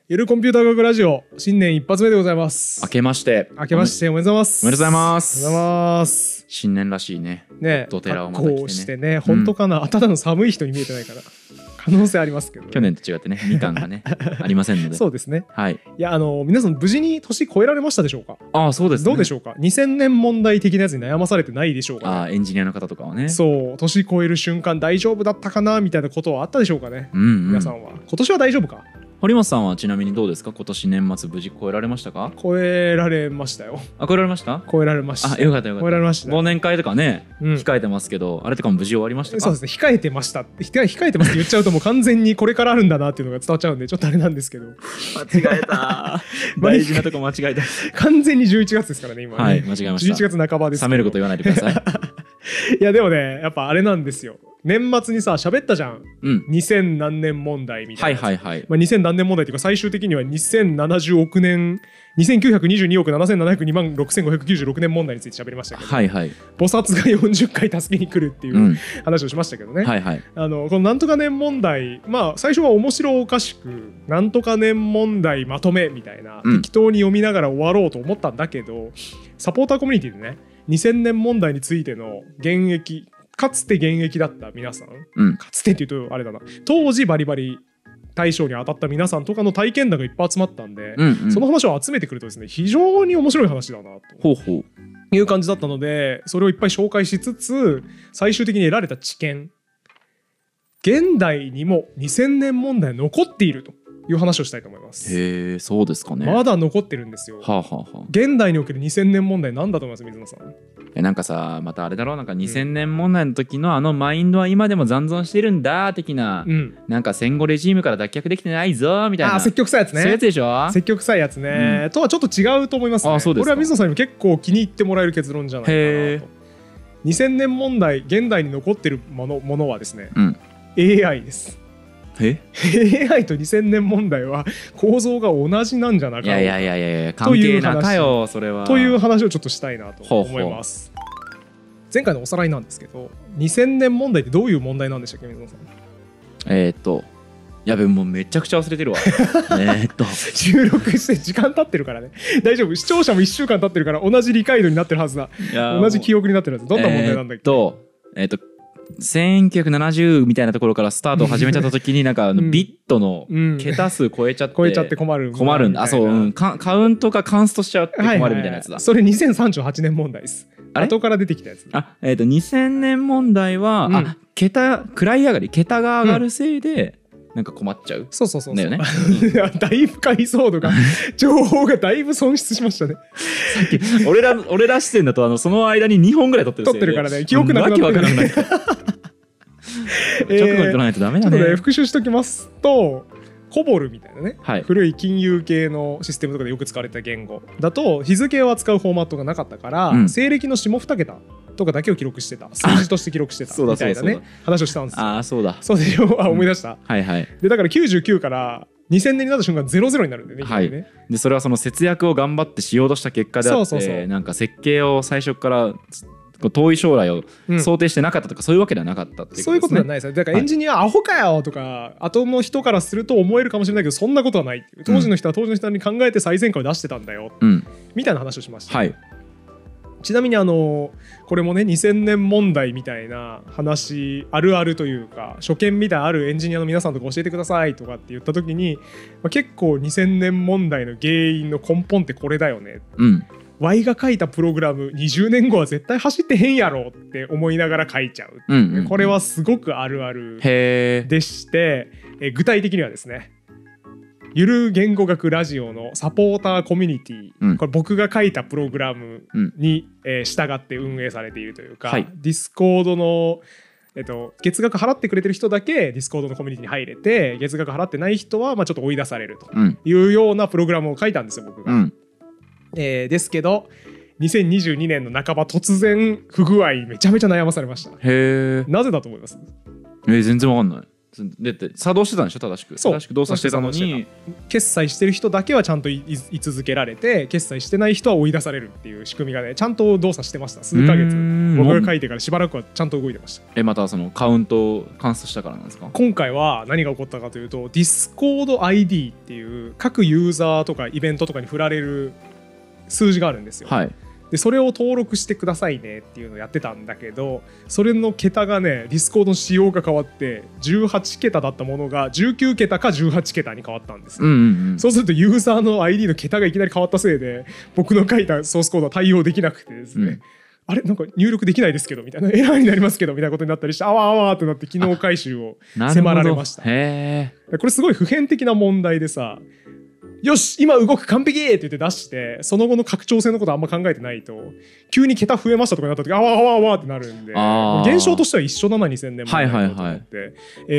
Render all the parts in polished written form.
ゆるコンピューター学ラジオ新年一発目でございます。 明けましておめでとうございます。 おめでとうございます。 おめでとうございます。 新年らしいね。 ね、 ドテラをまた来てね。 こうしてね、本当かな、ただの寒い人に見えてないから可能性ありますけど、ね、 去年と違ってね、みかんがねありませんので。 そうですね。 はい。 いや皆さん無事に年越えられましたでしょうか。 ああ、そうですね。 どうでしょうか。2000年問題的なやつに悩まされてないでしょうか、ね。 ああ、エンジニアの方とかはね。 そう、年越える瞬間大丈夫だったかなみたいなことはあったでしょうかね。 うん、うん、 皆さんは今年は大丈夫か。 堀本さんはちなみにどうですか。今年年末無事超えられましたか。 超えられましたよ。 あ、超えられました。 超えられました。 あ、よかったよかった。 超えられました。 忘年会とかね、 うん、 控えてますけど、あれとかも無事終わりましたか。 そうですね、控えてました控えてますって言っちゃうともう完全にこれからあるんだなっていうのが伝わっちゃうんでちょっとあれなんですけど間違えた大事なとこ間違えた完全に11月ですからね今ね。 はい、間違えました。 11月半ばですけど。 冷めること言わないでくださいいやでもね、やっぱあれなんですよ。年末にさ喋ったじゃん、 うん、 2000何年問題みたいな。 はいはいはい。 まあ、2000何年問題っていうか最終的には2070億年2922億7702万6596年問題について喋りましたけど、 はいはい、 菩薩が40回助けに来るっていう話をしましたけどね、 はいはい、 このなんとか年問題、まあ最初は面白おかしくなんとか年問題まとめみたいな、適当に読みながら終わろうと思ったんだけど、サポーターコミュニティでね2000年問題についての現役かつて現役だった皆さん、かつてっていうとあれだな、当時バリバリ大賞に当たった皆さんとかの体験談がいっぱい集まったんで、その話を集めてくるとですね非常に面白い話だなという感じだったので、それをいっぱい紹介しつつ最終的に得られた知見、現代にも2000年問題残っているという話をしたいと思います。 へえ、そうですかね。 まだ残ってるんですよ。 はあはあはあ、 現代における2000年問題なんだと思います水野さん。 なんかさ、またあれだろう、なんか2000年問題の時のあのマインドは今でも残存してるんだ的な、なんか戦後レジームから脱却できてないぞみたいな。 積極臭いやつね。 そういうやつでしょ。 積極臭いやつね、とはちょっと違うと思いますね。これは水野さんにも結構気に入ってもらえる結論じゃないかなと。2000年問題現代に残ってるものはですね、AI です。AI と2000年問題は構造が同じなんじゃなかろうか。 いや関係なかよそれは。 という話をちょっとしたいなと思います。前回のおさらいなんですけど、2000年問題ってどういう問題なんでしたっけ水野さん。 やべ、もうめちゃくちゃ忘れてるわ収録して時間経ってるからね大丈夫、視聴者も1週間経ってるから同じ理解度になってるはずだ。同じ記憶になってるはず。どんな問題なんだっけ。 1970みたいなところからスタートを始めちゃった時になんかビットの桁数超えちゃって困るんだ。あ、そう、カウントがカンストしちゃって困るみたいなやつだ。 それ2038年問題です。後から出てきたやつ。 2000年問題は桁位上がり、桁が上がるせいでなんか困っちゃう。 そうだよね。 だいぶ解像度が情報がだいぶ損失しましたね。 さっき俺ら視点だとその間に2本ぐらい撮ってるからね、記憶なくなってる。わけわからない直後に撮らないとダメだね。 ちょっとね復習しときますと、コボルみたいなね、古い金融系のシステムとかでよく使われた言語だと日付を扱うフォーマットがなかったから、西暦の下2桁とかだけを記録してた、数字として記録してたみたいなね話をしたんですよ。 ああ、そうだ。 そうでしょ。思い出した。 はいはい。 でだから99から2000年になった瞬間00になるんでね。 はい。でそれはその節約を頑張ってしようとした結果であって、なんか設計を最初から遠い将来を想定してなかったとか、そういうわけではなかったっていうことですね。 そういうことではないですよ。だからエンジニアアホかよとか後の人からすると思えるかもしれないけど、そんなことはないっていう。当時の人は当時の人に考えて最善解を出してたんだよ、みたいな話をしました。ちなみにこれもね2000年問題みたいな話あるあるというか、初見みたいなあるエンジニアの皆さんとか教えてくださいとかって言った時に、結構2000年問題の原因の根本ってこれだよね、Y が書いたプログラム20年後は絶対走ってへんやろって思いながら書いちゃう、これはすごくあるあるでして、具体的にはですね、ゆる言語学ラジオのサポーターコミュニティ、これ僕が書いたプログラムに、従って運営されているというか、ディスコードの月額払ってくれてる人だけディスコードのコミュニティに入れて、月額払ってない人はちょっと追い出されるというようなプログラムを書いたんですよ僕が。ですけど2022年の半ば突然不具合めちゃめちゃ悩まされました。なぜだと思います？ 全然わかんない。 でって作動してたんでしょ、正しく動作してたのに、 決済してる人だけはちゃんと居続けられて、決済してない人は追い出されるっていう仕組みがねちゃんと動作してました。数ヶ月僕が書いてからしばらくはちゃんと動いてました。 またそのカウントしたからなんですか？ 今回は何が起こったかというと、Discord ID っていう各ユーザーとかイベントとかに振られる数字があるんですよ。はい、でそれを登録してくださいねっていうのをやってたんだけど、それの桁がねディスコードの仕様が変わって18桁だったものが19桁か18桁に変わったんです、そうするとユーザーの ID の桁がいきなり変わったせいで僕の書いたソースコードは対応できなくてですね、あれなんか入力できないですけどみたいな、エラーになりますけどみたいなことになったりして、あわあわってなって機能回収を迫られました。これすごい普遍的な問題でさ、よし今動く完璧って言って出して、その後の拡張性のことあんま考えてないと急に桁増えましたとかになった時あわあわあわってなるんで、現象としては一緒だな2000年前と思って、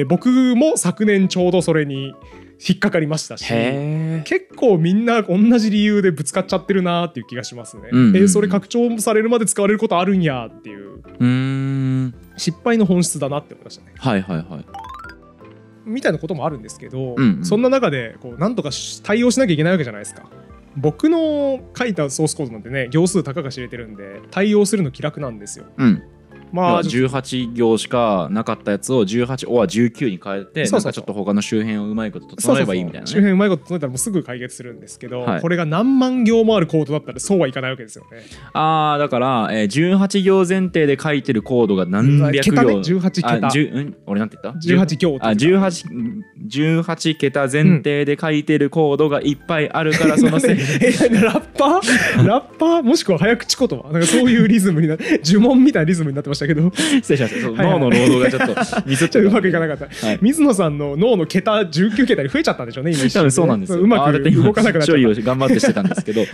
僕も昨年ちょうどそれに引っかかりましたし、結構みんな同じ理由でぶつかっちゃってるなっていう気がしますね。それ拡張されるまで使われることあるんやっていう、失敗の本質だなって思いましたね。みたいなこともあるんですけど、そんな中でこうなんとか対応しなきゃいけないわけじゃないですか。僕の書いたソースコードなんてね行数たかが知れてるんで対応するの気楽なんですよ。 まあ18行しかなかったやつを18or 19に変えて、なんかちょっと他の周辺をうまいこと整えばいいみたいなね。 周辺うまいこと整えたらもうすぐ解決するんですけど、これが何万行もあるコードだったらそうはいかないわけですよね。 だから、18行前提で書いてるコードが何百行、 桁ね、18桁、 俺なんて言った 18行 18桁前提で書いてるコードがいっぱいあるからそのせいでラッパーもしくは早口言葉なんかそういうリズムになって呪文みたいなリズムになってましたけど失礼しました。脳の労働がちょっとミスっちゃうまくいかなかった、水野さんの脳の桁19桁に増えちゃったんでしょうね今一瞬。 多分そうなんですよ。 うまく動かなくなっちゃった。処理を頑張ってしてたんですけど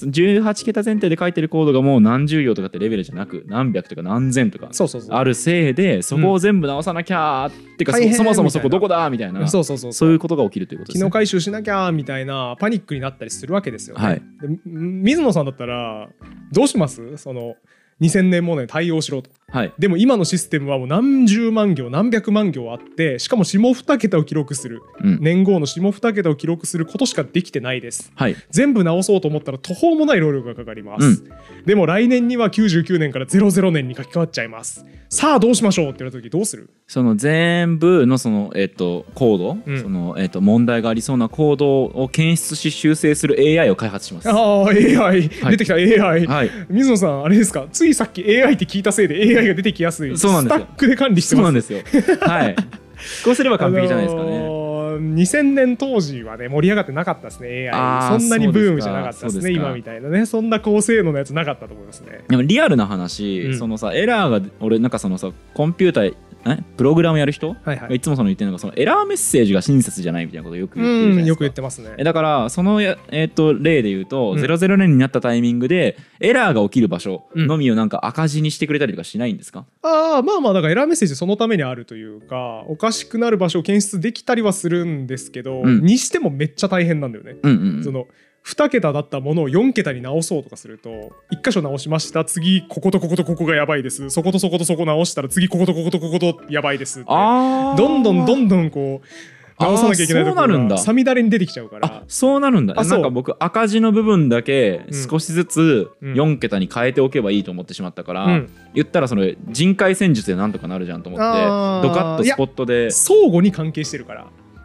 18桁前提で書いてるコードがもう何十行とかってレベルじゃなく何百とか何千とかあるせいで、そこを全部直さなきゃってか、そもそもそこどこだみたいな、そういうことが起きるということですね。 機能回収しなきゃみたいなパニックになったりするわけですよね。で水野さんだったらどうします？その2000年問題に対応しろと、でも今のシステムはもう何十万行何百万行あって、しかも下2桁を記録する、年号の下2桁を記録することしかできてないです、全部直そうと思ったら途方もない労力がかかります、でも来年には99年から00年に書き換わっちゃいます。さあどうしましょうって言われた時どうする？ その全部のその、コード、その問題がありそうなコードを検出し修正する AI を開発します。 AI、出てきた AI、水野さんあれですか、ついさっき AI って聞いたせいで AI が出てきやすいスタックで管理してます。 そうなんですよ。こうすれば完璧じゃないですかね。 2000年当時はね盛り上がってなかったですね。 AI そんなにブームじゃなかったですね。今みたいなねそんな高性能のやつなかったと思いますね。 でもリアルな話、そのさエラーが俺なんかそのさコンピュータープログラムやる人がいつもその言ってるのが、そのエラーメッセージが親切じゃないみたいなことをよく言ってるじゃないですか。 よく言ってますね。 だからその例で言うと、00年になったタイミングでエラーが起きる場所のみをなんか赤字にしてくれたりとかしないんですか？ まあだからエラーメッセージそのためにあるというか、おかしくなる場所を検出できたりはするんですけど、にしてもめっちゃ大変なんだよね。その2桁だったものを4桁に直そうとかすると、1箇所直しました、次こことこことここがやばいです、そことそことそこ直したら次こことこことこことやばいですって、どんどんこう直さなきゃいけないところがさみだれに出てきちゃうから。 そうなるんだ。なんか僕赤字の部分だけ少しずつ4桁に変えておけばいいと思ってしまったから、言ったらその人海戦術でなんとかなるじゃんと思ってドカッとスポットで。 相互に関係してるから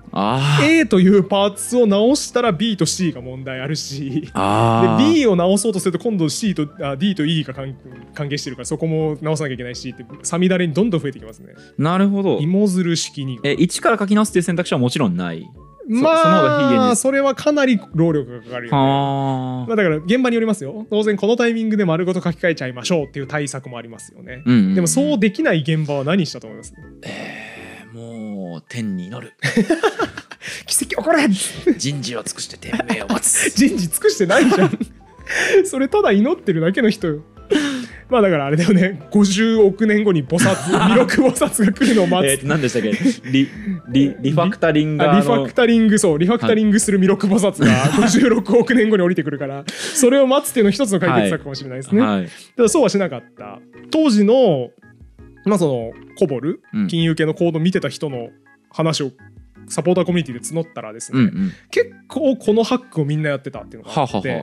、A というパーツを直したら B と C が問題あるし、で B を直そうとすると今度 C とD と E が関係してるから、そこも直さなきゃいけないしってさみだれにどんどん増えてきますね。 なるほど。 芋づる式に一から書き直すっていう選択肢はもちろんない。それはかなり労力がかかるよね。だから現場によりますよ。当然このタイミングで丸ごと書き換えちゃいましょうっていう対策もありますよね。でもそうできない現場は何したと思います？ もう天に祈る。 奇跡起これ。 人事を尽くして天命を待つ。 人事尽くしてないじゃん。それただ祈ってるだけの人よ。まあだからあれだよね、50億年後に弥勒菩薩が来るのを待つ。 何でしたっけ？リファクタリング。 リファクタリングする弥勒菩薩が56億年後に降りてくるから、それを待つっていうの一つの解決策かもしれないですね。ただそうはしなかった。当時のそのコボル、金融系のコード見てた人の話をサポーターコミュニティで募ったらですね、結構このハックをみんなやってたっていうのがあって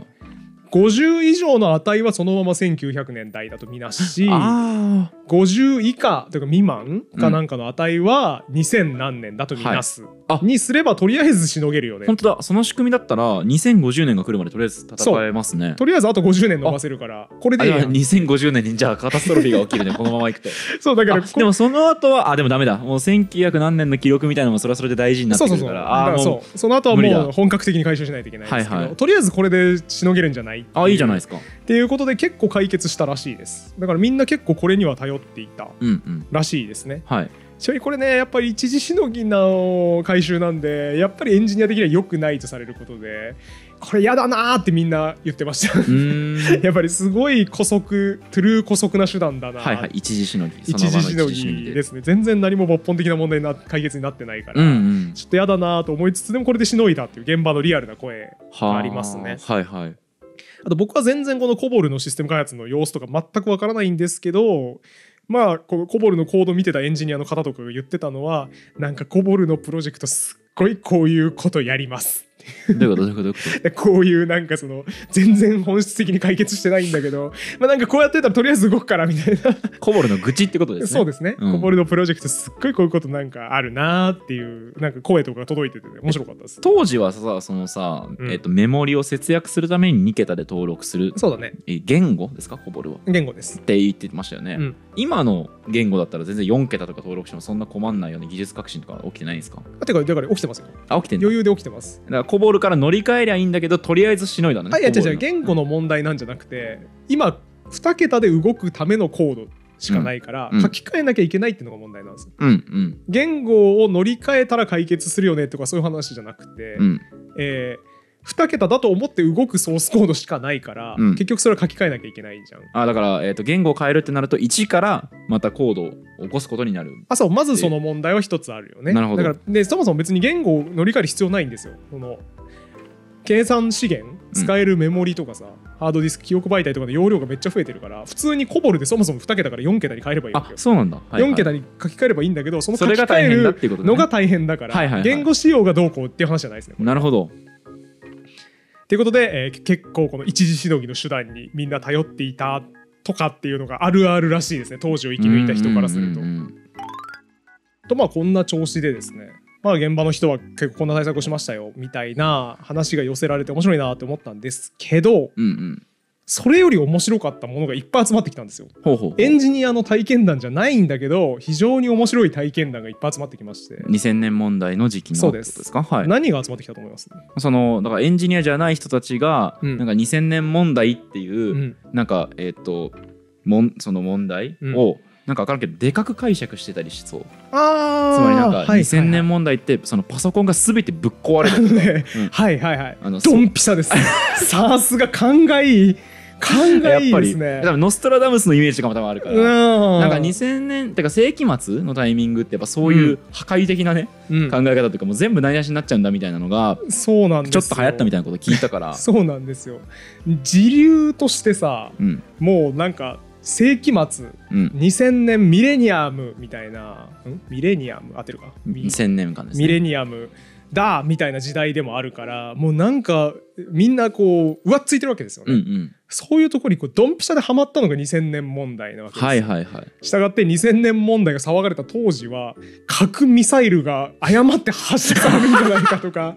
、50以上の値はそのまま1900年代だとみなし、50以下というか未満かなんかの値は2000何年だとみなす、にすればとりあえずしのげるよね。 本当だ、その仕組みだったら2050年が来るまでとりあえず戦えますね。 とりあえずあと50年伸ばせるから、これでいいやん。 2050年にじゃあカタストロフィーが起きるねこのままいくと。 そうだからでもその後はでもダメだ、もう1900何年の記録みたいなのもそれはそれで大事になってくるから、 その後はもう本格的に回収しないといけないんですけど、とりあえずこれでしのげるんじゃない？ いいじゃないですか。 っていうことで結構解決したらしいです。だからみんな結構これには頼っていたらしいですね。ちなみにこれね、やっぱり一時しのぎの回収なんで、やっぱりエンジニア的には良くないとされることで、これやだなーってみんな言ってましたやっぱりすごい姑息、トゥルー姑息な手段だな。 一時しのぎ、 一時しのぎですね。全然何も抜本的な問題解決になってないから、ちょっとやだなと思いつつ、でもこれでしのいだっていう現場のリアルな声がありますね。あと僕は全然このコボルのシステム開発の様子とか全くわからないんですけど、まあこのコボルのコード見てたエンジニアの方とかが言ってたのは、なんかコボルのプロジェクトすっごいこういうことやりますどういうことこういうなんかその全然本質的に解決してないんだけど、まあなんかこうやってたらとりあえず動くからみたいなコボルの愚痴ってことですね。 そうですね、コボルのプロジェクトすっごいこういうことなんかあるなーっていうなんか声とかが届いてて、面白かったです。 当時はさ、そのさ、メモリを節約するために2桁で登録する、 そうだね、 言語ですか？コボルは言語ですって言ってましたよね。今の言語だったら全然4桁とか登録してもそんな困んないような技術革新とか起きてないんですか？ だから起きてますよ。 起きてんの？ 余裕で起きてます。 だからコボルから乗り換えりゃいいんだけど、とりあえずしのいだね。 いや違う、言語の問題なんじゃなくて、今2桁で動くためのコードしかないから、書き換えなきゃいけないっていうのが問題なんですよ。言語を乗り換えたら解決するよねとかそういう話じゃなくて、2桁だと思って動くソースコードしかないから、結局それは書き換えなきゃいけないじゃん。 だから、言語を変えるってなると1からまたコードを起こすことになる。 そうまずその問題は一つあるよね。 なるほど。 だからでそもそも別に言語を乗り換える必要ないんですよ。その計算資源使えるメモリとかさ、ハードディスク記憶媒体とかの容量がめっちゃ増えてるから、普通にコボルでそもそも2桁から4桁に変えればいいわけよ。 そうなんだ。 4桁に書き換えればいいんだけど、その書き換えるのが大変だから、言語仕様がどうこうっていう話じゃないですね。 なるほど。 ということで、結構この一時しのぎの手段にみんな頼っていたとかっていうのがあるあるらしいですね、当時を生き抜いた人からすると。とまあこんな調子でですね、まあ現場の人は結構こんな対策をしましたよみたいな話が寄せられて面白いなって思ったんですけど、それより面白かったものがいっぱい集まってきたんですよ。エンジニアの体験談じゃないんだけど、非常に面白い体験談がいっぱい集まってきまして。 2000年問題の時期のことですか？ 何が集まってきたと思います？ そのだからエンジニアじゃない人たちが、なんか2000年問題っていう、なんかその問題を、なんか分からんけどでかく解釈してたりしそう。つまりなんか2000年問題ってそのパソコンが全てぶっ壊れるとか、 ドンピシャです。さすが勘がいいですね。 多分ノストラダムスのイメージとかも多分あるから、なんか2000年ってか世紀末のタイミングってやっぱそういう破壊的なね、考え方というかもう全部台無しになっちゃうんだみたいなのがちょっと流行ったみたいなこと聞いたから。 そうなんですよ。時流としてさ、もうなんか世紀末、2000年ミレニアムみたいな、ミレニアム合ってるか、 2000年間ですね。 ミレニアムだみたいな時代でもあるから、もうなんかみんなこう上っついてるわけですよね。そういうところにこうドンピシャでハマったのが2000年問題なわけですよ。したがって2000年問題が騒がれた当時は核ミサイルが誤って発射されるんじゃないかとか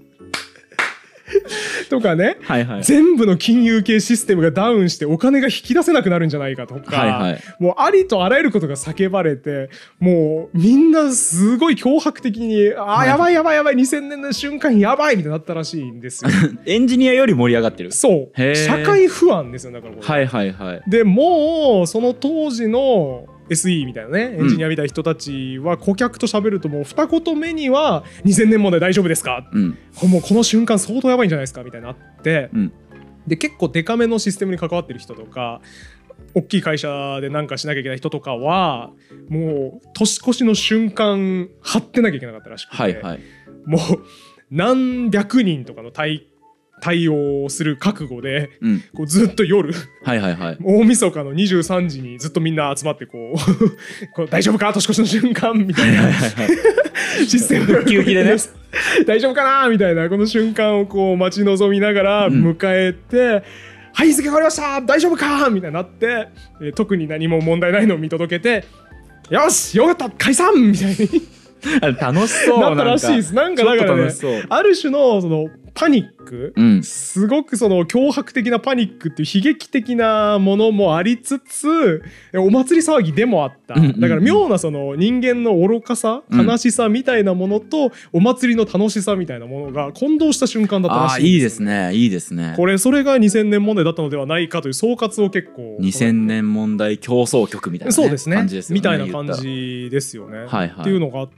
とかね、全部の金融系システムがダウンしてお金が引き出せなくなるんじゃないかとか、もうありとあらゆることが叫ばれて、もうみんなすごい脅迫的にやばい2000年の瞬間やばいみたいになったらしいんですよ。 エンジニアより盛り上がってる。 そう社会不安ですよ。だからこれでもうその当時のSE みたいなね、エンジニアみたいな人たちは顧客と喋るともう二言目には2000年問題大丈夫ですか、もうこの瞬間相当やばいんじゃないですかみたいになって、で結構デカめのシステムに関わってる人とか大きい会社で何かしなきゃいけない人とかはもう年越しの瞬間張ってなきゃいけなかったらしくて、もう何百人とかの対応する覚悟で、こうずっと夜大晦日の23時にずっとみんな集まってこう大丈夫か年越しの瞬間みたいなシステムウキウキでね大丈夫かなみたいなこの瞬間をこう待ち望みながら迎えて、はい日付変わりました大丈夫かみたいになって、特に何も問題ないのを見届けてよしよかった解散みたいに楽しそうなったらしいです。なんかだからねある種のそのパニック、すごくその脅迫的なパニックっていう悲劇的なものもありつつお祭り騒ぎでもあった、だから妙なその人間の愚かさ悲しさみたいなものとお祭りの楽しさみたいなものが混同した瞬間だったらしいんですよ。 いいですねいいですね。 これそれが2000年問題だったのではないかという総括を結構 2000年問題競争曲みたいな、 そうですね感じですよねみたいな感じですよね、っていうのがあって、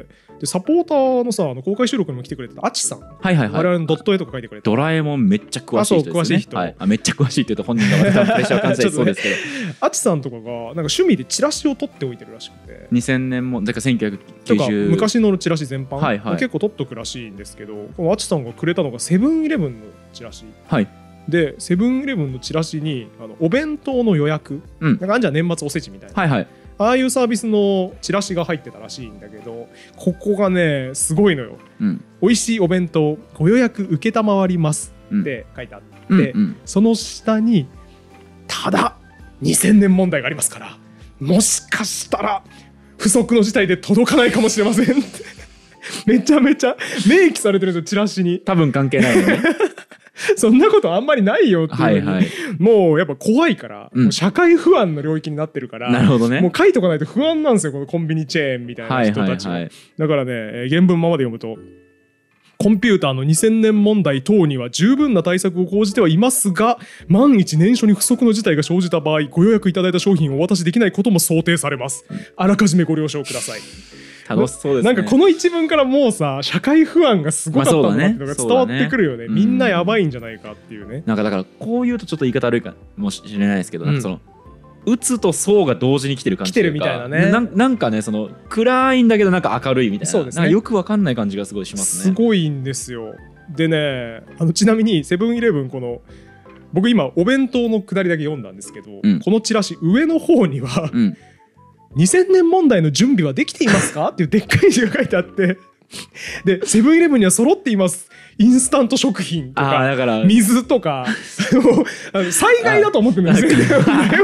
でサポーターのさ公開収録にも来てくれてたあちさん、我々のドット絵とか書いてくれてドラえもんめっちゃ詳しい人ですね。めっちゃ詳しいって言うと本人がまたプレッシャー感じちゃいそうですけどあちさんとかがなんか趣味でチラシを撮っておいてるらしくて、 2000年もだから1990 昔のチラシ全般、結構撮っとくらしいんですけど、このあちさんがくれたのがセブンイレブンのチラシ、でセブンイレブンのチラシにお弁当の予約、なんかあんじゃ年末おせちみたいな、ああいうサービスのチラシが入ってたらしいんだけど、ここがねすごいのよ、美味しいお弁当ご予約承りますって書いてあって、その下にただ2000年問題がありますからもしかしたら不測の事態で届かないかもしれませんってめちゃめちゃ明記されてるんですよチラシに。 多分関係ないよねそんなことあんまりないよっていう、もうやっぱ怖いから、もう社会不安の領域になってるから、もう書いとかないと不安なんですよこのコンビニチェーンみたいな人たちは。だからね原文ままで読むと、コンピューターの2000年問題等には十分な対策を講じてはいますが、万一年初に不測の事態が生じた場合ご予約いただいた商品をお渡しできないことも想定されます。あらかじめご了承ください。 楽しそうですね。 なんかこの一文からもうさ社会不安がすごかったんだっていうのが伝わってくるよね。みんなやばいんじゃないかっていうね。 なんかだからこう言うとちょっと言い方悪いかもしれないですけど、なんかそのうつとそうが同時に来てる感じというか、来てるみたいなね。なんかねその暗いんだけどなんか明るいみたいな、なんかよくわかんない感じがすごいしますね。 すごいんですよ。でねちなみにセブンイレブンこの僕今お弁当のくだりだけ読んだんですけど、このチラシ上の方には、2000年問題の準備はできていますかっていうでっかい字が書いてあってでセブンイレブンには揃っていますインスタント食品とか水とか災害だと思ってるんですよ違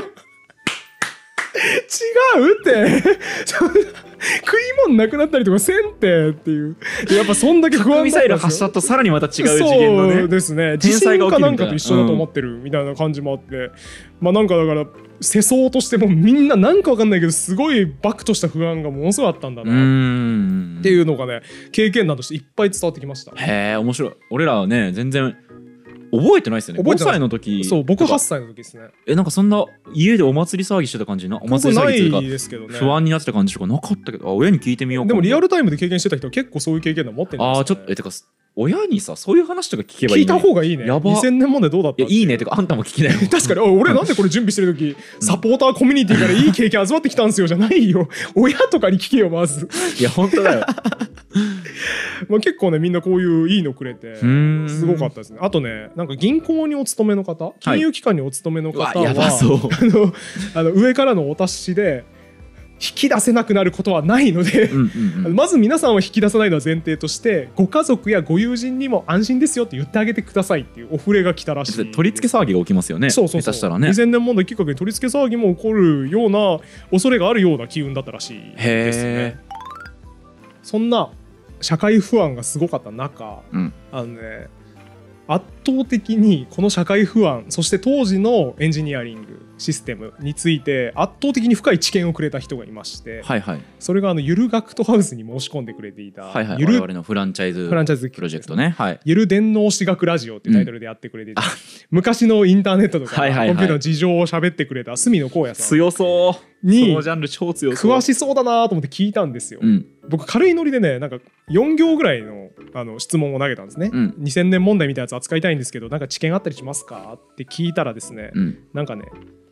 うって食い物なくなったりとかせんてっていう、やっぱそんだけ不安だったんですよ。ミサイル発射とさらにまた違う次元のね、そうですね、地震かなんかと一緒だと思ってるみたいな感じもあって、まあなんかだから世相としてもみんななんかわかんないけどすごいバクとした不安がものすごいあったんだなっていうのがね経験談としていっぱい伝わってきました。へえ面白い。俺らはね全然覚えてないですよね。5歳の時。そう僕8歳の時ですね。なんかそんな家でお祭り騒ぎしてた感じな、お祭り騒ぎっていうか不安になってた感じとかなかったけど、親に聞いてみようか。でもリアルタイムで経験してた人は結構そういう経験談持ってるんですよね。ああちょっとてか親にさそういう話とか聞けばいいね。聞いた方がいいね。やば。2000年問題どうだった？いいねとかあんたも聞きなよ。確かに俺なんでこれ準備してる時サポーターコミュニティからいい経験集まってきたんですよじゃないよ。親とかに聞けよまず。いや本当だよ。まあ結構ねみんなこういういいのくれてすごかったですね。あとねなんか銀行にお勤めの方、金融機関にお勤めの方は上からのお達しで引き出せなくなることはないのでまず皆さんは引き出さないのは前提としてご家族やご友人にも安心ですよって言ってあげてくださいっていうお触れが来たらしい。取り付け騒ぎが起きますよね。そうそうそう。2000年問題きっかけに取り付け騒ぎも起こるような恐れがあるような機運だったらしいですね。そんな社会不安がすごかった中、圧倒的にこの社会不安そして当時のエンジニアリングシステムについて圧倒的に深い知見をくれた人がいまして、それがゆるガクトハウスに申し込んでくれていた我々のフランチャイズプロジェクトね、ゆる電脳史学ラジオっていうタイトルでやってくれていた、昔のインターネットとかコンピューターの事情を喋ってくれた隅野光也さん強そうにそのジャンル超強そう詳しそうだなと思って聞いたんですよ。僕軽いノリでねなんか4行ぐらいの質問を投げたんですね。2000年問題みたいなやつ扱いたいんですけどなんか知見あったりしますかって聞いたらですね、なんかね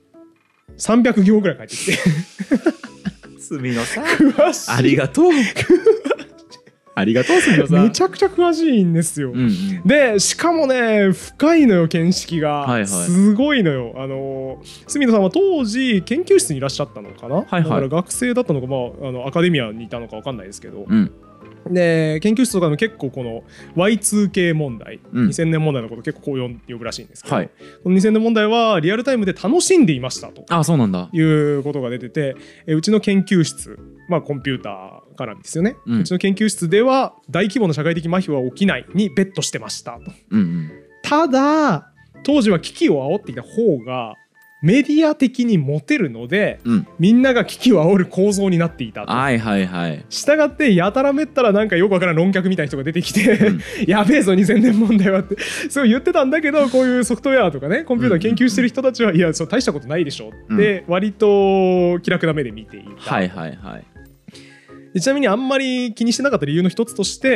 300行ぐらい返ってきて隅野さんありがとうありがとうすみません。 めちゃくちゃ詳しいんですよ、うんうん、でしかもね深いのよ見識が、はいはい、すごいのよ。住野さんは当時研究室にいらっしゃったのかな、はいはい、だから学生だったのか、まあ、アカデミアにいたのか分かんないですけど、うん、で研究室とかの結構この Y2K 問題、うん、2000年問題のこと結構こう呼ぶらしいんですけど、はい、この2000年問題はリアルタイムで楽しんでいましたということが出てて、うちの研究室、まあ、コンピューターからですよね、うちの研究室では大規模な社会的麻痺は起きないにベットしてましたと、うんうん、ただ当時は危機を煽っていた方がメディア的にモテるので、うん、みんなが危機を煽る構造になっていたと。はいはいはい。したがってやたらめったらなんかよくわからん論客みたいな人が出てきて、うん、やべえぞ2000年問題はってそう言ってたんだけど、こういうソフトウェアとかねコンピューター研究してる人たちは、いやそう大したことないでしょって割と気楽な目で見ていた、はいはいはい。ちなみにあんまり気にしてなかった理由の一つとして、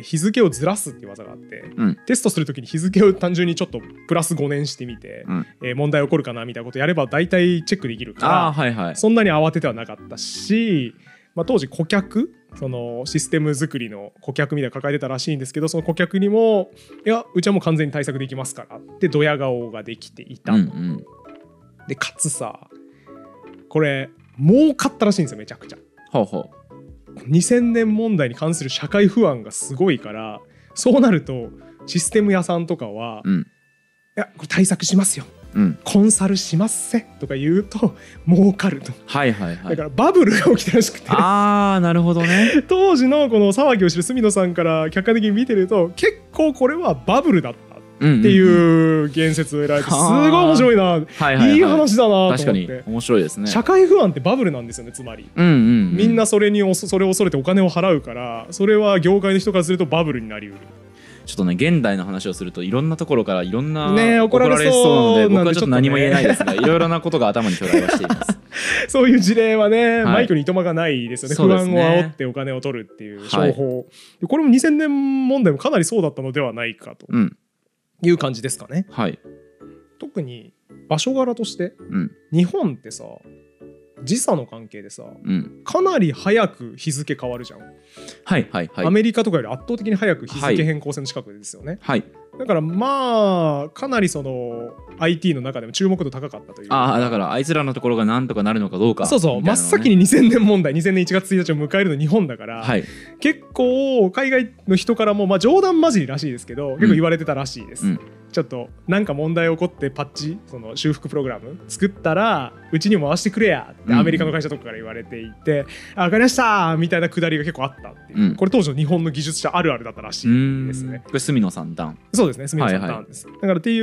日付をずらすっていう技があって、うん、テストするときに日付を単純にちょっとプラス5年してみて、うん問題起こるかなみたいなことやれば大体チェックできるから、はいはい、そんなに慌ててはなかったし、まあ、当時顧客そのシステム作りの顧客みたいなの抱えてたらしいんですけど、その顧客にもいやうちはもう完全に対策できますからってドヤ顔ができていた、うんうん、でかつさこれ儲かったらしいんですよめちゃくちゃ。ほうほう。2000年問題に関する社会不安がすごいから、そうなるとシステム屋さんとかは、うん、いやこれ対策しますよ、うん、コンサルしますせとか言うと儲かると、はいはいはい、だからバブルが起きたらしくて、あーなるほどね当時のこの騒ぎを知る住野さんから客観的に見てると結構これはバブルだったっていう言説を得られて、すごい面白いな、はいはいはい、いい話だなと思って。確かに面白いですね。社会不安ってバブルなんですよねつまり、うんうんうん、みんなそれを恐れてお金を払うから、それは業界の人からするとバブルになりうる。 ちょっとね現代の話をするといろんなところからいろんな怒られそうなので、僕はちょっと何も言えないですが、いろいろなことが頭に漂来はしていますそういう事例はね、はい、枚挙にいとまがないですよね。不安を煽ってお金を取るっていう商法、はい、これも2000年問題もかなりそうだったのではないかと、うんいう感じですかね、はい、特に場所柄として、うん、日本ってさ時差の関係でさ、うん、かなり早く日付変わるじゃん、はいはいはい、アメリカとかより圧倒的に早く日付変更線の近くですよね、はい、だからまあかなりその IT の中でも注目度高かったという。 あだからあいつらのところがなんとかなるのかどうか、 そうそう、ね、真っ先に2000年問題2000年1月1日を迎えるの日本だから、はい、結構海外の人からも、まあ、冗談交じりらしいですけど結構言われてたらしいです、うんちょっとなんか問題起こってパッチその修復プログラム作ったらうちにも回してくれやってアメリカの会社とかから言われていて、あ分かりましたみたいなくだりが結構あったっていう、これ当時の日本の技術者あるあるだったらしいですね。 これ住野さん段。 そうですね住野さん段です、はいはい、だからっていう、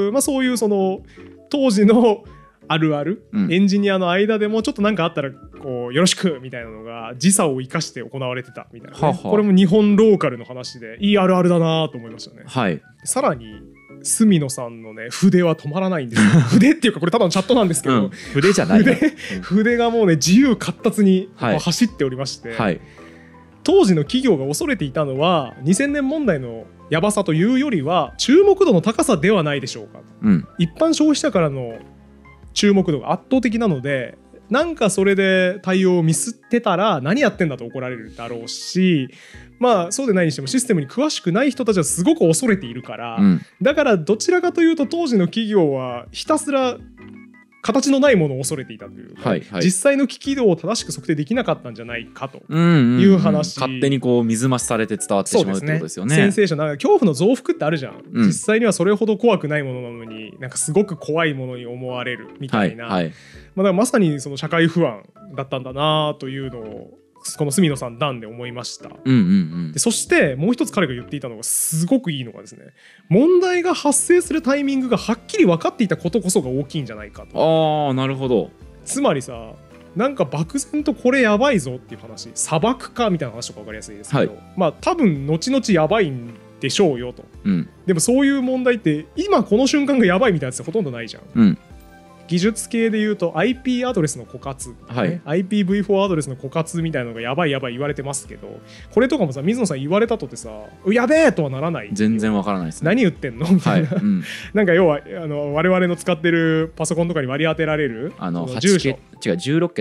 まあ、そういうその当時のあるある、エンジニアの間でもちょっとなんかあったらこうよろしくみたいなのが時差を生かして行われてたみたいな、ね、ははこれも日本ローカルの話でいいあるあるだなと思いましたね、はい、さらに住野さんのね筆は止まらないんですよ筆っていうかこれただのチャットなんですけど、 筆じゃない筆がもうね自由闊達に走っておりまして、はい、当時の企業が恐れていたのは2000年問題のやばさというよりは注目度の高さではないでしょうか、一般消費者からの注目度が圧倒的なので、なんかそれで対応をミスってたら何やってんだと怒られるだろうし、まあそうでないにしてもシステムに詳しくない人たちはすごく恐れているから、だからどちらかというと当時の企業はひたすら形のないものを恐れていたというか、はいはい、実際の機器度を正しく測定できなかったんじゃないかという話、 勝手にこう水増しされて伝わってしまうってことですよね。 センセーションなんか恐怖の増幅ってあるじゃん、実際にはそれほど怖くないものなのになんかすごく怖いものに思われるみたいな、はいはい、だからまさにその社会不安だったんだなというのをこの住野さん段で思いました、でそしてもう一つ彼が言っていたのがすごくいいのがですね、問題が発生するタイミングがはっきり分かっていたことこそが大きいんじゃないかと。 あ、なるほど。 つまりさ、なんか漠然とこれやばいぞっていう話、砂漠かみたいな話とか分かりやすいですけど、はい、まあ多分後々やばいんでしょうよと、でもそういう問題って今この瞬間がやばいみたいなやつってほとんどないじゃん、技術系でいうと IP アドレスの枯渇、はい、IPv4 アドレスの枯渇みたいなのがやばいやばい言われてますけど、これとかもさ水野さん言われたとってさやべえとはならない。 全然わからないですね。 何言ってんのみたいな、はい、なんか要は我々の使ってるパソコンとかに割り当てられる住所違う16桁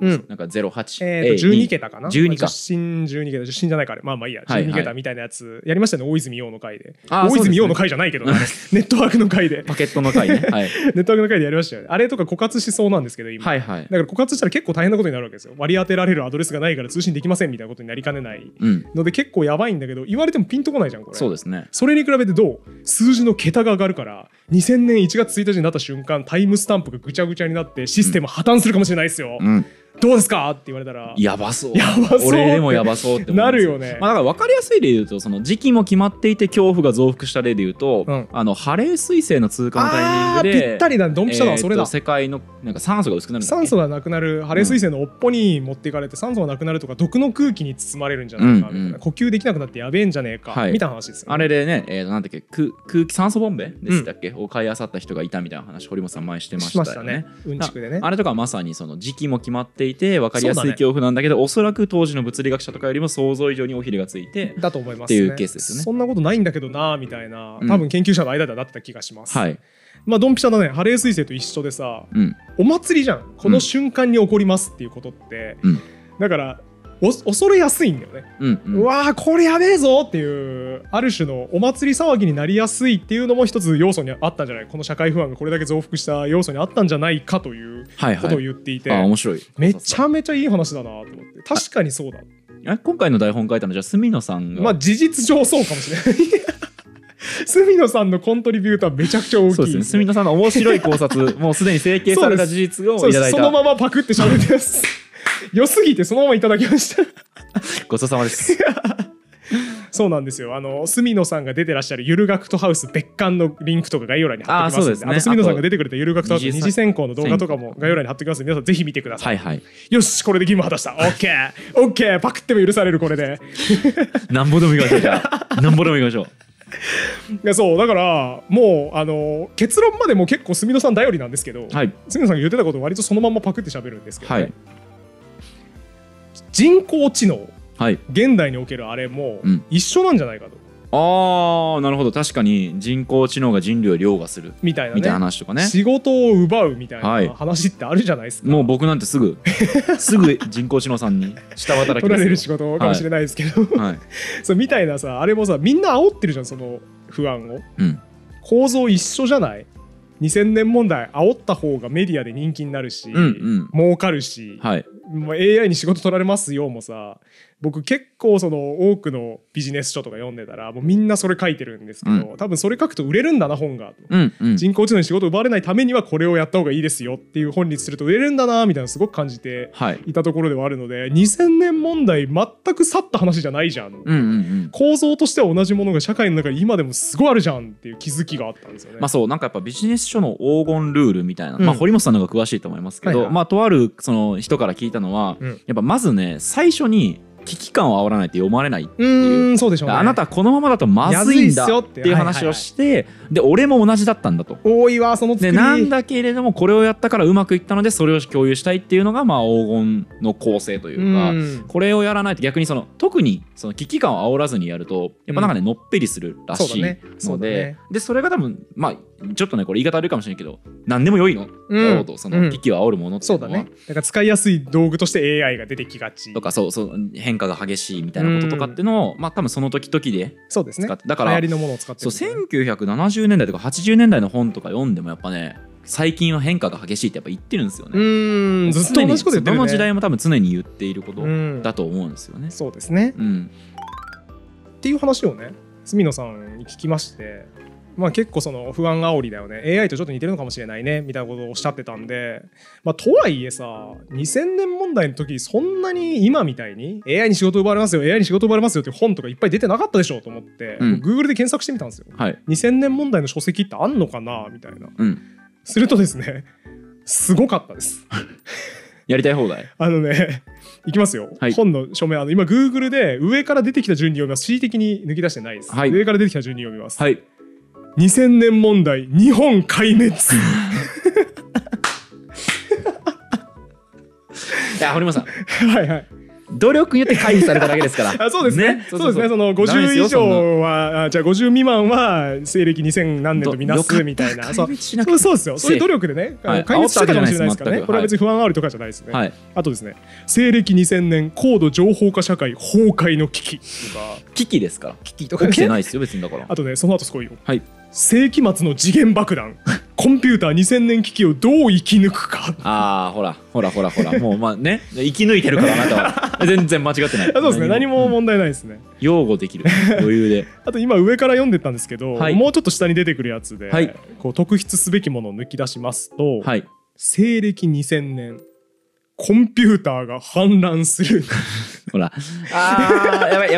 なんか08、 12桁かな、 12か、 10進12桁、10進じゃないかあれ、まあいいや、12桁みたいなやつやりましたね、大泉洋の回で。大泉洋の回じゃないけどね、ネットワークの回で、 パケットの回ね、 ネットワークの回でやりましたよね。あれとか枯渇しそうなんですけど今、だから枯渇したら結構大変なことになるわけですよ。割り当てられるアドレスがないから通信できませんみたいなことになりかねないので、結構やばいんだけど、言われてもピンとこないじゃんこれ。 そうですね。 それに比べてどう、数字の桁が上がるから、2000年1月1日になった瞬間タイムスタンプがぐちゃぐちゃになってシステム破綻するかもしれないですよ、どうですかって言われたらやばそう、俺でもやばそうって思うなるよね。 だから分かりやすい例で言うと、その時期も決まっていて恐怖が増幅した例で言うと、ハレー彗星の通過のタイミングでぴったりだ、ドンピシャだ、それだ。 世界のなんか酸素が薄くなるんだっけ、 酸素がなくなる、ハレー彗星の尾っぽに持っていかれて酸素がなくなるとか、毒の空気に包まれるんじゃないかみたいな、呼吸できなくなってやべえんじゃねえかみたいな話ですよね。 あれでね、なんだっけ、空気酸素ボンベでしたっけ、を買い漁った人がいたみたいな話、堀本さん前してましたよね。 うんちくでね。 あれとかまさにその時期も決まっていて分かりやすい恐怖なんだけど、おそらく当時の物理学者とかよりも想像以上に尾ひれがついてだと思います、 っていうケースですよね。 そんなことないんだけどなみたいな、多分研究者の間ではなってた気がします。まあドンピシャだね。ハレー彗星と一緒でさ、お祭りじゃん、この瞬間に起こりますっていうことって、だから恐れやすいんだよね。うわーこれやべえぞっていうある種のお祭り騒ぎになりやすいっていうのも一つ要素にあったんじゃない、この社会不安がこれだけ増幅した要素にあったんじゃないかということを言っていて、 面白い、 めちゃめちゃいい話だなと思って。確かにそうだ。 今回の台本書いたのじゃあ住野さんが、 まあ事実上そうかもしれない住野さんのコントリビュートはめちゃくちゃ大きい。 そうですね、住野さんの面白い考察もうすでに整形された事実をいただいた。 そのままパクって喋ってます良すぎてそのままいただきましたごちそうさまですそうなんですよ。住野さんが出てらっしゃるゆる学徒ハウス別館のリンクとか概要欄に貼っておきますので、あと住野さんが出てくれたゆる学徒ハウス二次選考の動画とかも概要欄に貼っておきますので、皆さんぜひ見てください。よし、これで義務果たした。オッケーオッケー、パクっても許されるこれでなんぼでもいきましょう。じゃあなんぼでもいきましょう。 いやそうだからもう結論までも結構住野さん頼りなんですけど、住野さんが言ってたことを割とそのままパクって喋るんですけどね、人工知能、現代におけるあれも一緒なんじゃないかと。 なるほど。確かに人工知能が人類を凌駕するみたいな話とかね、 仕事を奪うみたいな話ってあるじゃないですか。 もう僕なんてすぐ人工知能さんに下働き取られる仕事かもしれないですけど、そうみたいなさ、あれもさみんな煽ってるじゃん、その不安を。構造一緒じゃない。2000年問題煽った方がメディアで人気になるし、儲かるし、AI に仕事取られますよもさ、僕結構その多くのビジネス書とか読んでたらもうみんなそれ書いてるんですけど、多分それ書くと売れるんだな本が、人工知能に仕事を奪われないためにはこれをやった方がいいですよっていう本にすると売れるんだなみたいなすごく感じていたところではあるので、2000年問題全く去った話じゃないじゃん、構造としては同じものが社会の中で今でもすごいあるじゃんっていう気づきがあったんですよね。 まあそう、なんかやっぱビジネス書の黄金ルールみたいな、まあ堀本さんの方が詳しいと思いますけど、まあとあるその人から聞いたのは、やっぱまずね最初に危機感を煽らないと読まれないっていう。 そうでしょうね。 あなたはこのままだとまずいんだっていう話をして、で俺も同じだったんだと。 多いわその作り。 でなんだけれどもこれをやったからうまくいったのでそれを共有したいっていうのがまあ黄金の構成というか、これをやらないと逆にその特にその危機感を煽らずにやるとやっぱなんかねのっぺりするらしいので、でそれが多分まあちょっとねこれ言い方悪いかもしれないけど何でも良いのだろうと、その危機を煽るものっていうのは、 だから使いやすい道具として AI が出てきがちとか、そう変化が激しいみたいなこととかっていうのをまあ多分その時々でそうですね、 だから流行りのものを使ってる、 そう1970年代とか80年代の本とか読んでもやっぱね最近は変化が激しいってやっぱ言ってるんですよね。 ずっと同じこと言ってるね。 どの時代も多分常に言っていることだと思うんですよね。 そうですね、っていう話をね住野さんに聞きまして、まあ結構その不安煽りだよね、 AI とちょっと似てるのかもしれないねみたいなことをおっしゃってたんで、まあとはいえさ2000年問題の時そんなに今みたいに AI に仕事奪われますよ AI に仕事奪われますよっていう本とかいっぱい出てなかったでしょと思って、Google で検索してみたんですよ、2000年問題の書籍ってあんのかなみたいな、するとですねすごかったですやりたい放題。 いきますよ、本の署名今 Google で上から出てきた順に読みます。恣意的に抜き出してないです、上から出てきた順に読みます。2000年問題日本壊滅いや堀本さん努力によって回避されただけですからそうですね。そうですね。その50以上はじゃあ50未満は西暦2000何年とみなすみたいな。そうですよ。そういう努力でね解決してたかもしれないですからね。これは別に不安あるとかじゃないですね。あとですね、西暦2000年高度情報化社会崩壊の危機とか。 危機ですか。危機とか起きてないですよ別にだから。 あとね、その後すごいよ。世紀末の次元爆弾コンピューター2000年機器をどう生き抜くか。 ほらもうまあね、生き抜いてるからあなたは全然間違ってない。 そうですね、何も問題ないですね。 擁護できる余裕で。 あと今上から読んでったんですけど、もうちょっと下に出てくるやつで、こう特筆すべきものを抜き出しますと、西暦2000年コンピューターが氾濫する。 ほら、やばい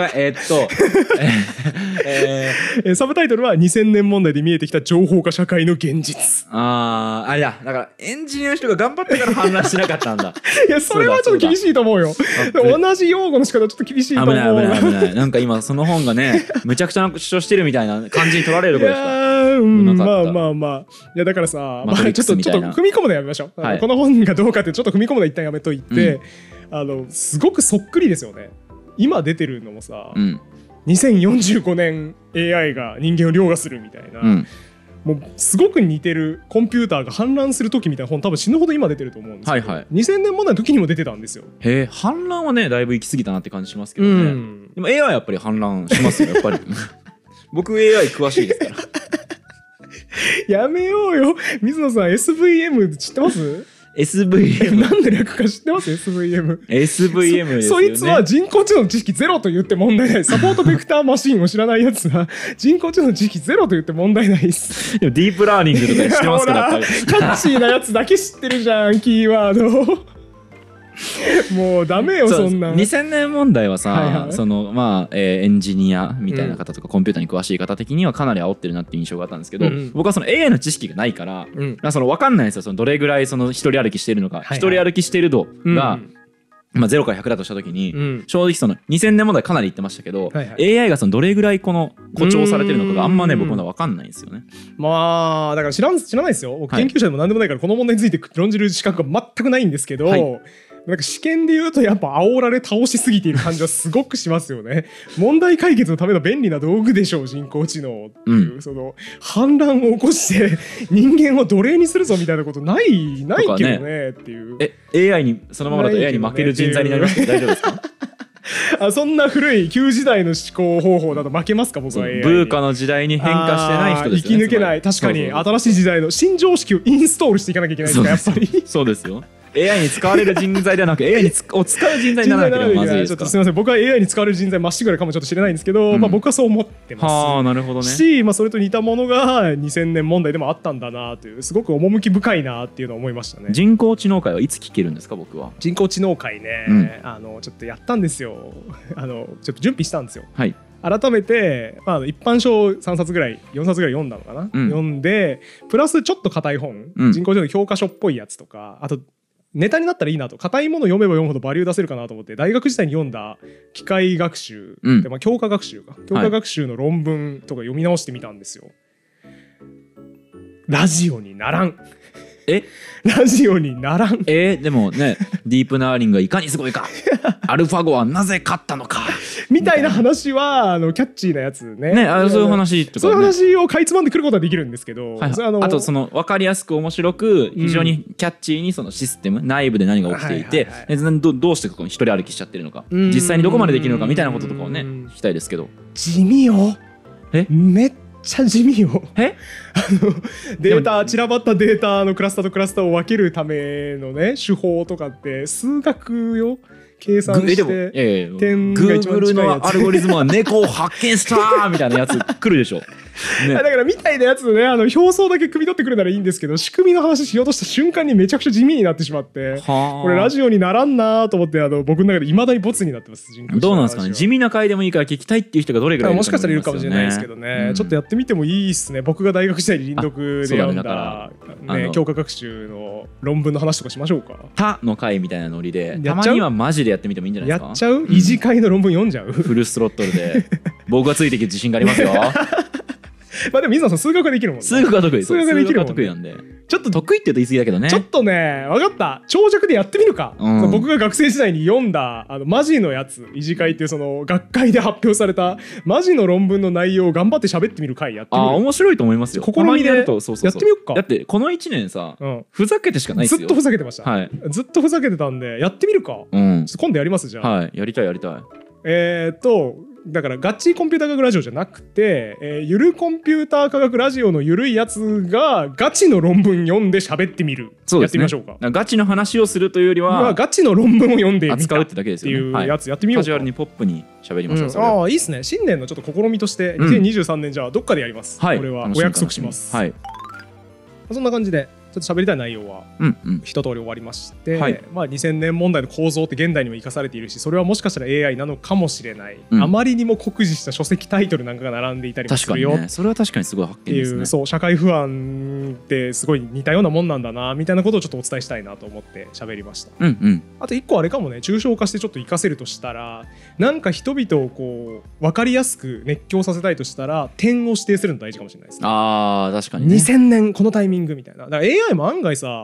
サブタイトルは2000年問題で見えてきた情報化社会の現実。 いやだからエンジニアの人が頑張ったから氾濫しなかったんだ。 いやそれはちょっと厳しいと思うよ。同じ用語の仕方ちょっと厳しいと思う。危ないなんか今その本がねむちゃくちゃな主張してるみたいな感じに取られることですか。 まあいやだからさ、ちょっと踏み込むのやめましょう。この本がどうかってちょっと踏み込むの一旦やめといて、すごくそっくりですよね。今出てるのもさ、2045年 AI が人間を凌駕するみたいな、もうすごく似てるコンピューターが氾濫する時みたいな本多分死ぬほど今出てると思うんですけど、2000年問題の時にも出てたんですよ。 氾濫はねだいぶ行き過ぎたなって感じしますけどね。でも AI はやっぱり氾濫しますよやっぱり。僕 AI 詳しいですから。 やめようよ水野さん。 SVM 知ってます？ SVM 何の略か知ってます？ SVM ですよね。 そいつは人工知能の知識ゼロと言って問題ない。サポートベクターマシンを知らないやつは人工知能の知識ゼロと言って問題ないです。 でもディープラーニングとか知ってますからやっぱり。 キャッチーなやつだけ知ってるじゃんキーワード。もうダメよそんな。 2000年問題はさ、そのエンジニアみたいな方とかコンピューターに詳しい方的にはかなり煽ってるなっていう印象があったんですけど、僕はその AI の知識がないから、その分かんないんですよ。そのどれぐらいその一人歩きしてるのか、一人歩きしてる度が0から100だとした時に、正直その2000年問題かなり言ってましたけど、AI がそのどれぐらいこの誇張されてるのかがあんまね僕まだ分かんないんですよね。 まあだから知らないですよ。僕研究者でも何でもないからこの問題について論じる資格が全くないんですけど、なんか試験で言うとやっぱ煽られ倒しすぎている感じはすごくしますよね。問題解決のための便利な道具でしょう人工知能っていう、その反乱を起こして人間を奴隷にするぞみたいなことないけどねっていう。 AI にそのままだと AI に負ける人材になりますけど大丈夫ですか？ そんな古い旧時代の思考方法だと負けますか？僕は AI に。 ブーカの時代に変化してない人ですよね。 生き抜けない。確かに新しい時代の新常識をインストールしていかなきゃいけないですかやっぱり。 そうですよ。AI に使われる人材ではなく AI を使う人材にならなければまずいですか。 ちょっとすみません、僕は AI に使われる人材まっしぐらかもちょっと知れないんですけど、僕はそう思ってます。 なるほどね。 し、それと似たものが2000年問題でもあったんだなという、すごく趣深いなっていうのを思いましたね。 人工知能会はいつ聞けるんですか？僕は人工知能会ね、ちょっとやったんですよ。ちょっと準備したんですよ。改めて、一般書3冊ぐらい4冊ぐらい読んだのかな、読んでプラスちょっと硬い本、人工知能の教科書っぽいやつとか、あとネタになったらいいなと、硬いものを読めば読むほどバリュー出せるかなと思って大学時代に読んだ機械学習で、教科学習の論文とか読み直してみたんですよ。ラジオにならん。ラジオにならん。 でもねディープナーリングがいかにすごいかアルファ語はなぜ勝ったのかみたいな話はキャッチーなやつね。 そういう話とか、 そういう話をかいつまんでくることはできるんですけど、 あとその分かりやすく面白く非常にキャッチーにそのシステム内部で何が起きていて、どうしてここに一人歩きしちゃってるのか、実際にどこまでできるのかみたいなこととかをね聞きたいですけど。 地味よ。めっちゃ地味よ。データ散らばったデータのクラスターとクラスターを分けるためのね手法とかって数学よ。計算して点が一番近いやつ。 Google のアルゴリズムは猫を発見したみたいなやつ来るでしょ。 だからみたいなやつね、表層だけ汲み取ってくるならいいんですけど、仕組みの話しようとした瞬間にめちゃくちゃ地味になってしまって、これラジオにならんなと思って僕の中でいまだにボツになってます。 どうなんですかね。地味な回でもいいから聞きたいっていう人がどれぐらいいるかもしかしたらいるかもしれないですけどね、ちょっとやってみてもいいっすね。僕が大学時代に輪読で読んだ教科学習の論文の話とかしましょうか。 他の回みたいなノリでたまにはマジでやってみてもいいんじゃないですか。 やっちゃう？維持会の論文読んじゃう？ フルスロットルで僕がついていける自信がありますよ。 まあでも水野さん数学はできるもんね。 数学は得意。 数学はできるもんね。 得意なんで。ちょっと得意って言うと言い過ぎだけどね。 ちょっとね、分かった。長尺でやってみるか。僕が学生時代に読んだマジのやつ、理事会っていうその学会で発表されたマジの論文の内容を頑張って喋ってみる回やってみる。 面白いと思いますよ。 試みでやってみよっか。 だってこの1年さ、ふざけてしかないですよ。 ずっとふざけてました。はい。ずっとふざけてたんでやってみるか。ちょっと今度やりますじゃあ。 はい。やりたい。 だからガチコンピューター科学ラジオじゃなくて、ゆるコンピューター科学ラジオのゆるいやつがガチの論文読んで喋ってみる。そうですね。やってみましょうか。 ガチの話をするというよりはガチの論文を読んで扱うってだけですよね。 っていうやつやってみようか。 カジュアルにポップに喋りましょう。 いいっすね。新年のちょっと試みとして2023年じゃあどっかでやります。これはお約束します。はい。そんな感じでちょっと喋りたい内容は一通り終わりまして、まあ2000年問題の構造って現代にも生かされているし、それはもしかしたら AI なのかもしれない、あまりにも酷似した書籍タイトルなんかが並んでいたりもするよ。 それは確かにすごい発見ですね。 そう、社会不安ってすごい似たようなもんなんだなみたいなことをちょっとお伝えしたいなと思って喋りました。あと一個あれかもね、抽象化してちょっと活かせるとしたら、なんか人々をこう分かりやすく熱狂させたいとしたら点を指定するの大事かもしれないですね。 確かにね。 2000年このタイミングみたいな。だから AI も案外さ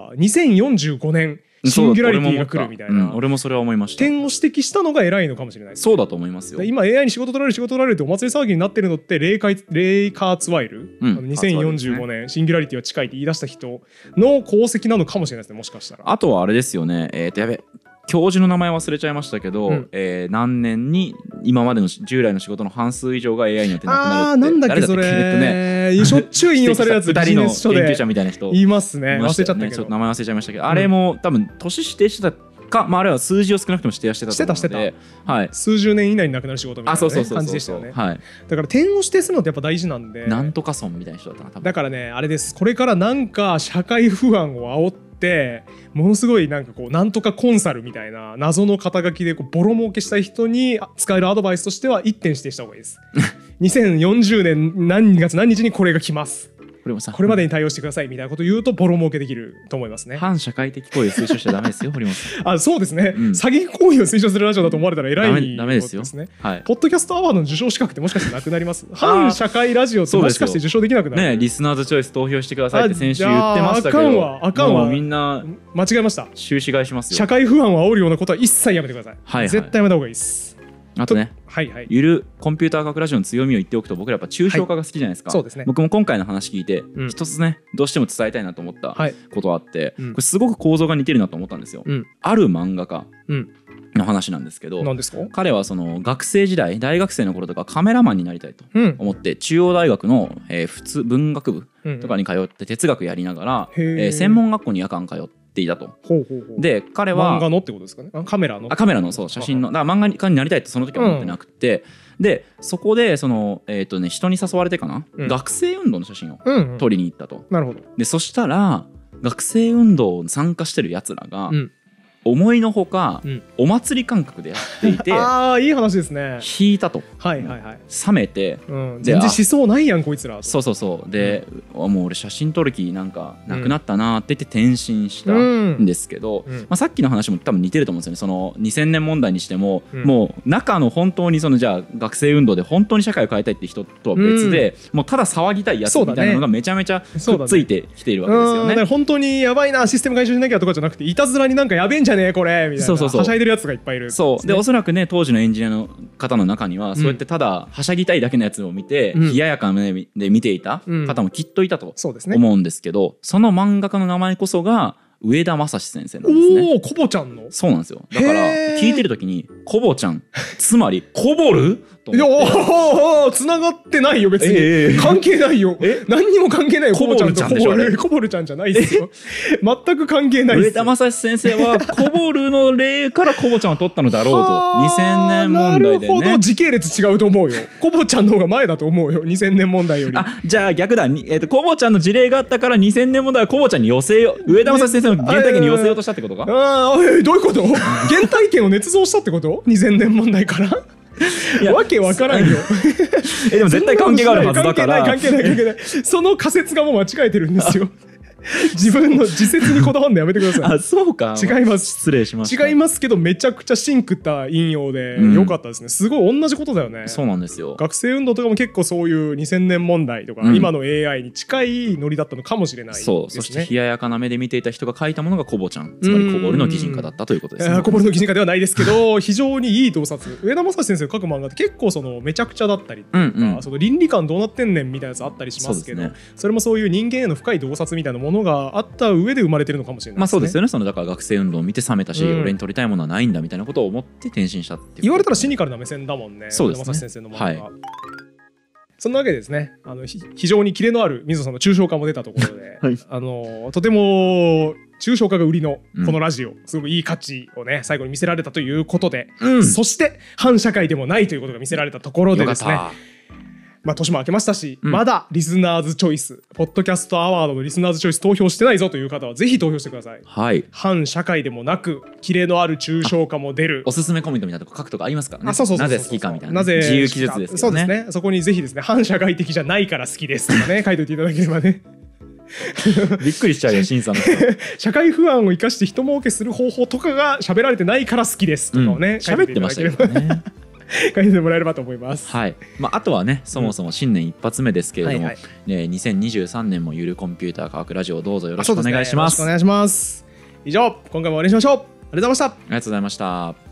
2045年シンギュラリティが来るみたいな。 俺もそれは思いました。 点を指摘したのが偉いのかもしれないです、 そうだと思いますよ。 今 AI に仕事取られるってお祭り騒ぎになってるのってレイカーツワイル、2045年シンギュラリティは近いって言い出した人の功績なのかもしれないですね、もしかしたら。 あとはあれですよね、やべ教授の名前忘れちゃいましたけど、何年に今までの従来の仕事の半数以上が AI によってなくなるって。 なんだっけそれ、しょっちゅう引用されるやつ、 2人の研究者みたいな人いますね。忘れちゃったけど、 ちょっと名前忘れちゃいましたけど、あれも多分年指定してたか、あるいは数字を少なくとも指定してたと思うので、 数十年以内になくなる仕事みたいな感じでしたよね。だから点を指定するのってやっぱ大事なんで、 なんとか村みたいな人だったな多分。 だからね、あれです、これからなんか社会不安を煽ってものすごいなんかこうなんとかコンサルみたいな謎の肩書きでこうボロ儲けしたい人に使えるアドバイスとしては1点指定した方がいいです。2040年何月何日にこれが来ます、これまでに対応してくださいみたいなことを言うとボロ儲けできると思いますね。 反社会的行為を推奨しちゃダメですよ堀本さん。 そうですね、詐欺行為を推奨するラジオだと思われたら偉いダメですよ。 ポッドキャストアワードの受賞資格ってもしかしてなくなります？反社会ラジオってもしかして受賞できなくなる？ ね、リスナーズチョイス投票してくださいって先週言ってましたけど、 あかんわ、 みんな間違えました。 収支買いしますよ。 社会不安を煽るようなことは一切やめてください。絶対やめた方がいいです。 あとね、ゆるコンピューター科学ラジオの強みを言っておくと、僕らやっぱ抽象化が好きじゃないですか。そうですね。僕も今回の話聞いて一つね、どうしても伝えたいなと思ったことがあって、これすごく構造が似てるなと思ったんですよ。ある漫画家の話なんですけど、彼はその学生時代、大学生の頃とかカメラマンになりたいと思って、中央大学の普通文学部とかに通って哲学やりながら、専門学校に夜間通っていたと。で彼は漫画のってことですかね。カメラのそう写真の、だから漫画家になりたいってその時は思ってなくて、でそこでその人に誘われてかな、学生運動の写真を撮りに行ったと。なるほど。でそしたら学生運動に参加してるやつらが、思いのほか、お祭り感覚でやっていて、 いい話ですね。 引いたと、冷めて、 全然思想ないやんこいつら。 そうで、もう俺写真撮る気なんかなくなったなって言って転身したんですけど、さっきの話も多分似てると思うんですよね。その2000年問題にしても、もう中の本当にそのじゃあ学生運動で本当に社会を変えたいって人とは別で、もうただ騒ぎたいやつみたいなのがめちゃめちゃくっついてきているわけですよね。 本当にやばいな、システム回収しなきゃとかじゃなくて、いたずらになんかやべえんじゃねえこれみたいな、はしゃいでるやつがいっぱいいる。 そうで、おそらくね当時のエンジニアの方の中には、そうやってただはしゃぎたいだけのやつを見て、冷ややかな目で見ていた方もきっといたと思うんですけど、その漫画家の名前こそが上田正史先生なんですね。 コボちゃんの。 そうなんですよ。だから聞いてる時にコボちゃん、つまりコボルと思って、 つながってないよ別に、関係ないよ、何にも関係ないよ。コボちゃんとコボルちゃんじゃないですよ。全く関係ないです。 上田正史先生はコボルの例からコボちゃんを取ったのだろうと。2000年問題でね。なるほど、 時系列違うと思うよ。コボちゃんの方が前だと思うよ、2000年問題より。 じゃあ逆だ、コボちゃんの事例があったから2000年問題はコボちゃんに寄せよう、上田正史先生の原体験に寄せようとしたってことか。 どういうこと？原体験を捏造したってこと？ 2000 年問題からわけわからんよ。 でも絶対関係があるはずだから。 関係ない。その仮説がもう間違えてるんですよ。 自分の自説にこだわるのやめてください。 あ、そうか。 違います。 失礼しました。 違いますけどめちゃくちゃシンクった引用で良かったですね。すごい同じことだよね。 そうなんですよ。 学生運動とかも結構そういう2000年問題とか、今の AI に近いノリだったのかもしれないですね。 そう。そして冷ややかな目で見ていた人が書いたものがコボちゃん、つまりコボルの擬人化だったということですね。 コボルの擬人化ではないですけど非常にいい洞察。上田正史先生が書く漫画って結構そのめちゃくちゃだったりとか、その倫理観どうなってんねんみたいなやつあったりしますけど、それもそういう人間への深い洞察みたいなものがあった上で生まれてるのかもしれないですね。 まあそうですよね。そのだから学生運動を見て冷めたし、俺に取りたいものはないんだみたいなことを思って転身したっていう。 言われたらシニカルな目線だもんね。 そうですね。 正史先生の漫画、はい、そんなわけでですね、非常にキレのある水野さんの抽象化も出たところで、はい、とても抽象化が売りのこのラジオ、すごくいい価値をね最後に見せられたということで、そして反社会でもないということが見せられたところでですね、まあ年も明けましたし、まだリスナーズチョイスポッドキャストアワードのリスナーズチョイス投票してないぞという方はぜひ投票してください。はい、反社会でもなくキレのある抽象化も出るおすすめコメントみたいなとこ書くとかありますからね。 そうなぜ好きかみたいな、 なぜ自由記述ですけどね。 そうですね。そこにぜひですね反社会的じゃないから好きですとかね書いておいていただければねびっくりしちゃうよ審査の社会不安を生かして人儲けする方法とかが喋られてないから好きですとかをね、 喋ってましたよね書いてもらえればと思います。 はい。まああとはね、そもそも新年一発目ですけれども、ね、2023年もゆるコンピューター科学ラジオどうぞよろしくお願いします。 よろしくお願いします。以上、今回も終わりにしましょう。ありがとうございました。 ありがとうございました。